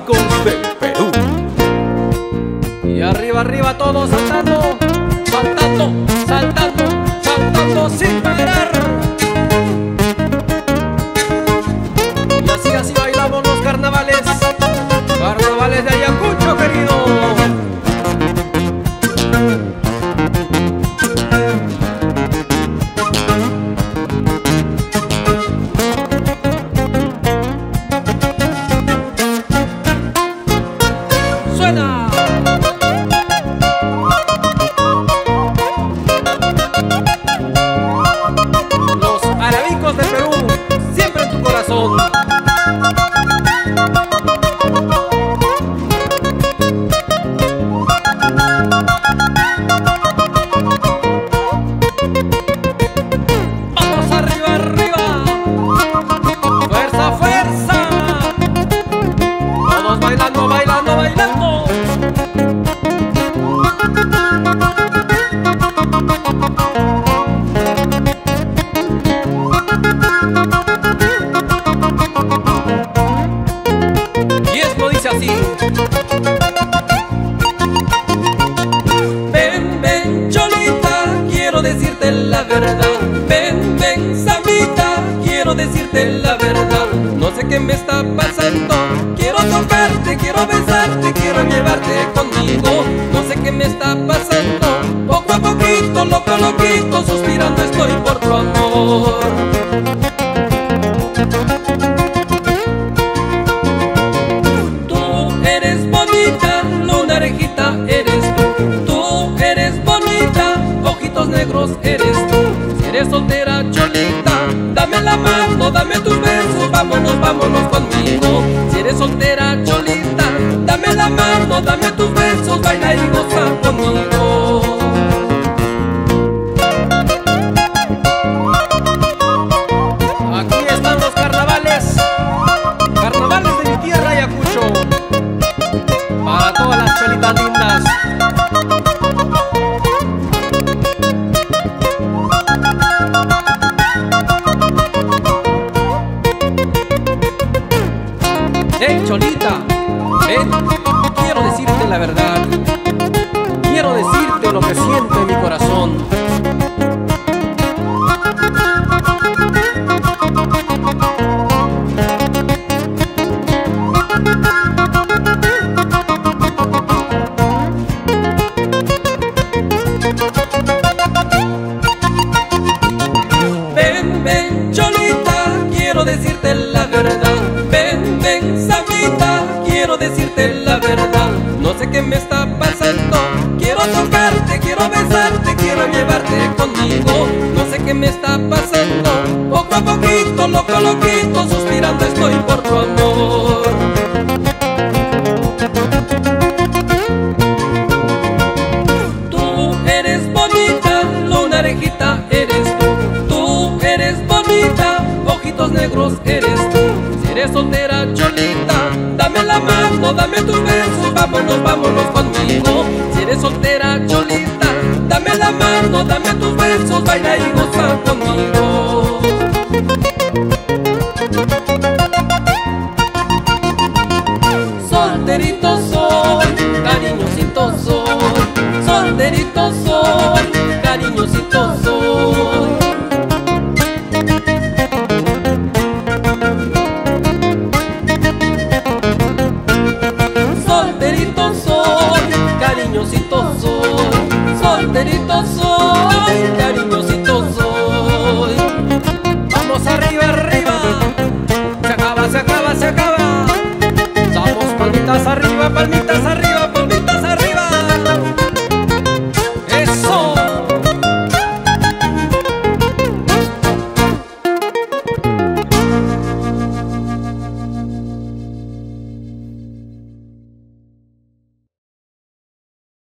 Arabicos de Perú. Y arriba, arriba todos saltando, saltando, saltando, saltando sin parar. Y así, así bailamos los carnavales, carnavales de Ayacucho, querido. ¡Suena! Los Arabicos de Perú, siempre en tu corazón. Vamos arriba, arriba. Fuerza, fuerza. Todos bailando, bailando, bailando. Y esto dice así. Ven, ven, Cholita, quiero decirte la verdad. Ven, ven, Samita, quiero decirte la verdad. No sé qué me está pasando, quiero tocarte, quiero besarte, quiero llevarte conmigo. No sé qué me está pasando, poco a poquito, loco, loquito, suspirando estoy por tu amor. Tú eres bonita, lunarejita eres tú. Tú eres bonita, ojitos negros eres tú. Si eres soltera, Cholita, dame la mano, dame tus besos, vámonos, vámonos conmigo. Si eres soltera, Cholita, dame la mano, dame tus besos, baila y goza conmigo. Aquí están los carnavales, carnavales de mi tierra, Ayacucho, para todas las cholitas lindas. Hey, Cholita, ven, quiero decirte la verdad. Quiero decirte lo que siento en mi corazón. Ven, ven, Cholita, quiero decirte la verdad. Ven, ven, Samita, quiero decirte la verdad. No sé qué me está pasando, quiero tocarte, quiero besarte, quiero llevarte conmigo. No sé qué me está pasando, poco a poquito, loco, loquito, suspirando estoy por tu amor. Tú eres bonita, lunarejita eres tú. Tú eres bonita, ojitos negros eres tú. Si eres soltera, Cholita, dame la mano, dame tus besos, vámonos, vámonos conmigo. Si eres soltera, Cholita, dame la mano, dame tus besos, baila y goza conmigo. Solterito soy, cariñosito soy. Solterito soy, cariñosito soy.